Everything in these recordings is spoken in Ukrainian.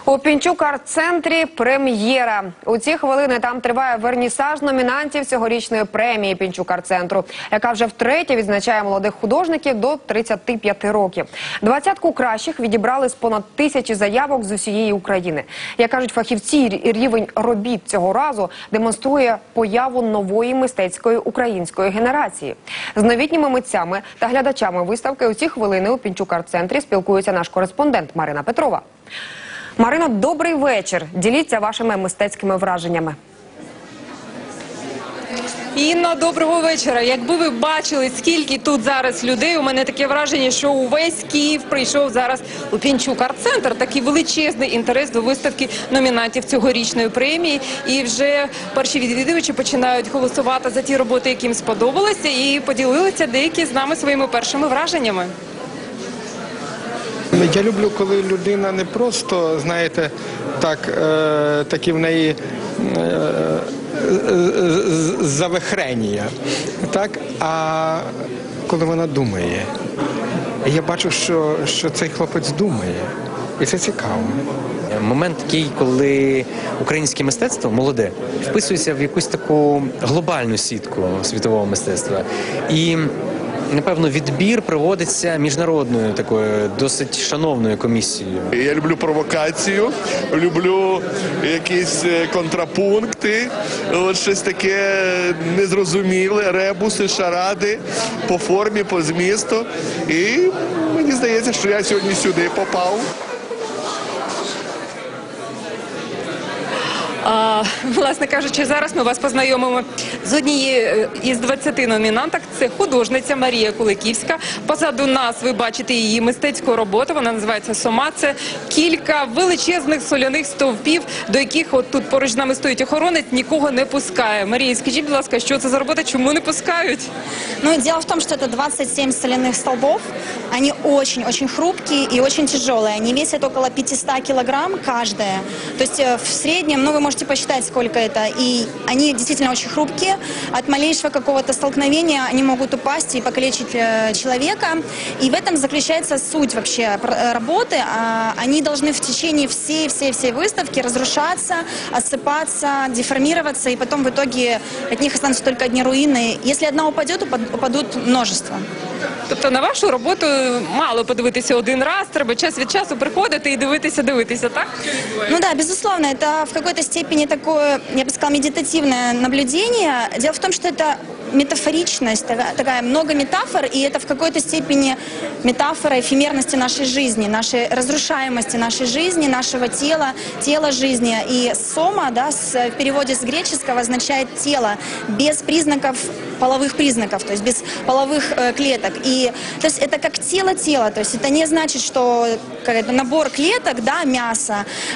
У Пінчук арт-центрі прем'єра. У ці хвилини там триває вернісаж номінантів цьогорічної премії Пінчук арт-центру, яка вже втретє відзначає молодих художників до 35 років. 20-ку кращих відібрали з понад 1000 заявок з усієї України. Як кажуть фахівці, рівень робіт цього разу демонструє появу нової мистецької української генерації. З новітніми митцями та глядачами виставки у ці хвилини у Пінчук арт-центрі спілкується наш кореспондент Марина Петрова. Марино, добрий вечір. Діліться вашими мистецькими враженнями. Інно, доброго вечора. Якби ви бачили, скільки тут зараз людей, у мене таке враження, що увесь Київ прийшов зараз у Пінчук арт-центр. Такий величезний інтерес до виставки номінантів цьогорічної премії. І вже перші відвідувачі починають голосувати за ті роботи, яким сподобалося, і поділилися деякі з нами своїми першими враженнями. Я люблю, коли людина не просто, знаєте, такі в неї завихренія, так, а коли вона думає. Я бачу, що цей хлопець думає, і це цікаво. Момент такий, коли українське мистецтво, молоде, вписується в якусь таку глобальну сітку світового мистецтва. І напевно, відбір проводиться міжнародною такою досить шановною комісією. Я люблю провокацію, люблю якісь контрапункти, от щось таке незрозуміле, ребуси, шаради по формі, по змісту. І мені здається, що я сьогодні сюди попав. Власне кажучи, зараз ми вас познайомимо з однією із 20 номінанток. Це художниця Марія Куликівська. Позаду нас ви бачите її мистецьку роботу. Вона називається «Сома». Це кілька величезних соляних стовпів, до яких от тут поруч з нами стоїть охоронець, нікого не пускає. Марія, скажіть, будь ласка, що це за робота, чому не пускають? Ну, дело в том, что это 27 соляных столбов. Они очень-очень хрупкие и очень тяжелые. Они весят около 500 килограмм каждая. То есть в среднем, ну, вы можете посчитать, сколько это. И они действительно очень хрупкие. От малейшего какого-то столкновения они могут упасть и покалечить человека. И в этом заключается суть вообще работы. Они должны в течение всей выставки разрушаться, осыпаться, деформироваться. И потом в итоге от них останутся только одни руины. Если одна упадет, упадут множество. Тобто на вашу роботу мало подивитися один раз, треба час від часу приходити і дивитися, так? Ну да, безусловно, это в какой-то степени такое, я бы сказала, медитативное наблюдение. Дело в том, что это метафоричность, такая много метафор, и это в какой-то степени метафора эфемерности нашей жизни, нашей разрушаемости нашей жизни, нашего тела жизни. И сома, да, в переводе с греческого означает тело, без признаков, половых признаков, то есть без половых клеток. И то есть это как тело, то есть это не значит, что набор клеток, да, мясо,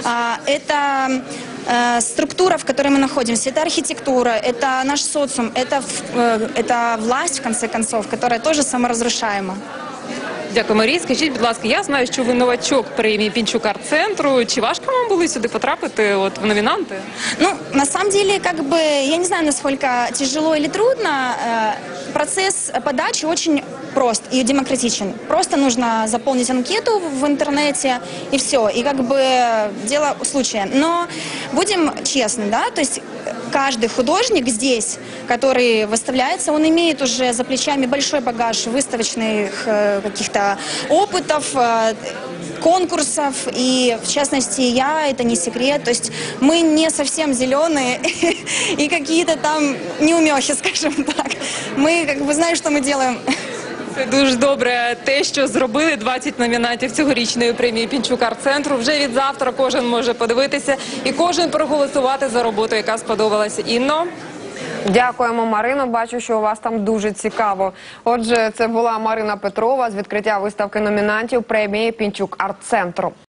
это структура, в которой мы находимся, это архитектура, это наш социум, это власть, в конце концов, которая тоже саморазрушаема. Дякую, Марія. Скажіть, будь ласка, я знаю, що ви новачок премії Пінчук арт-центру. Чи важко вам було сюди потрапити в номінанти? Ну, на самом деле, я не знаю, насколько тяжело или трудно. Процесс подачи очень прост и демократичен. Просто нужно заполнить анкету в интернете и все. И дело случая. Но будем честны, да, то есть каждый художник здесь, который выставляется, он имеет уже за плечами большой багаж выставочных каких-то опытов, конкурсов, и в частности это не секрет, то есть мы не совсем зеленые и какие-то там неумехи, скажем так. Мы знаем, что мы делаем. Це дуже добре те, що зробили 20 номінантів цьогорічної премії Пінчук арт-центру. Вже від завтра кожен може подивитися і кожен проголосувати за роботу, яка сподобалася. Інно? Дякуємо, Марино. Бачу, що у вас там дуже цікаво. Отже, це була Марина Петрова з відкриття виставки номінантів премії Пінчук арт-центру.